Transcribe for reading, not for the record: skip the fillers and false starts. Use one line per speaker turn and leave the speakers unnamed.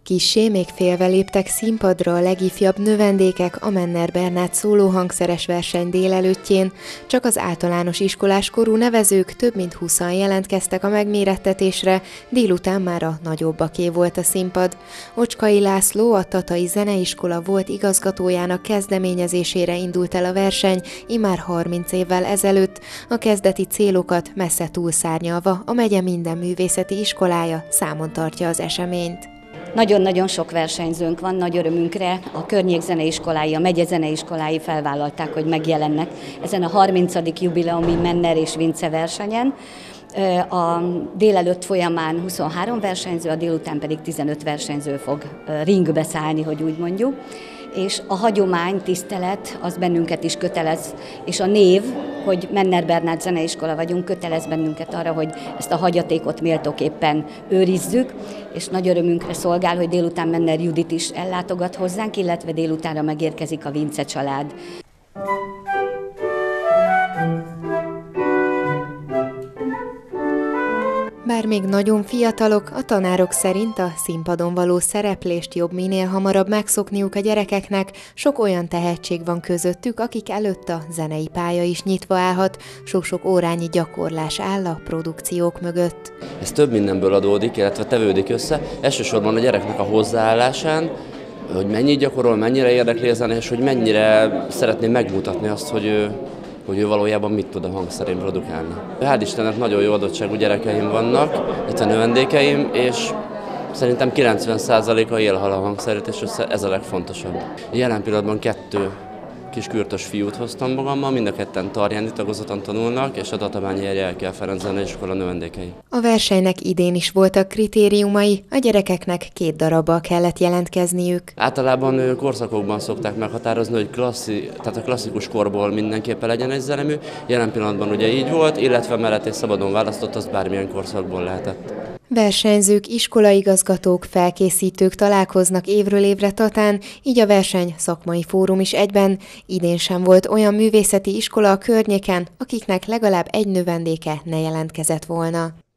Kissé még félve léptek színpadra a legifjabb növendékek a Menner Bernát szólóhangszeres verseny délelőttjén, csak az általános iskolás korú nevezők több mint 20-an jelentkeztek a megmérettetésre, délután már a nagyobbaké volt a színpad. Ocskai László, a Tatai Zeneiskola volt igazgatójának kezdeményezésére indult el a verseny, immár 30 évvel ezelőtt, a kezdeti célokat messze túlszárnyalva a megye minden művészeti iskolája számon tartja az eseményt.
Nagyon-nagyon sok versenyzőnk van, nagy örömünkre. A környék zeneiskolái, a megye zeneiskolái felvállalták, hogy megjelennek ezen a 30. jubileumi Menner és Vince versenyen. A délelőtt folyamán 23 versenyző, a délután pedig 15 versenyző fog ringbe szállni, hogy úgy mondjuk. És a hagyomány, tisztelet, az bennünket is kötelez, és a név, hogy Menner Bernát Zeneiskola vagyunk, kötelez bennünket arra, hogy ezt a hagyatékot méltóképpen őrizzük, és nagy örömünkre szolgál, hogy délután Menner Judit is ellátogat hozzánk, illetve délutánra megérkezik a Vince család.
Bár még nagyon fiatalok, a tanárok szerint a színpadon való szereplést jobb minél hamarabb megszokniuk a gyerekeknek, sok olyan tehetség van közöttük, akik előtt a zenei pálya is nyitva állhat, sok-sok órányi gyakorlás áll a produkciók mögött.
Ez több mindenből adódik, illetve tevődik össze, elsősorban a gyereknek a hozzáállásán, hogy mennyit gyakorol, mennyire érdekli a zene, és hogy mennyire szeretné megmutatni azt, hogy ő valójában mit tud a hangszerén produkálni. Hál' Istennek nagyon jó adottságú gyerekeim vannak, itt a növendékeim, és szerintem 90%-a élhal a hangszerét, és ez a legfontosabb. Jelen pillanatban 2 kis kürtös fiút hoztam magammal, mind a ketten tarjáni tagozatban tanulnak, és a Tatabányi Erjelkel Ferenc Zeneiskola növendékei.
A versenynek idén is voltak kritériumai, a gyerekeknek 2 darabbal kellett jelentkezniük.
Általában korszakokban szokták meghatározni, hogy tehát a klasszikus korból mindenképpen legyen egy zenemű. Jelen pillanatban ugye így volt, illetve mellett és szabadon választott, az bármilyen korszakból lehetett.
Versenyzők, iskolaigazgatók, felkészítők találkoznak évről évre Tatán, így a verseny szakmai fórum is egyben. Idén sem volt olyan művészeti iskola a környéken, akiknek legalább egy növendéke ne jelentkezett volna.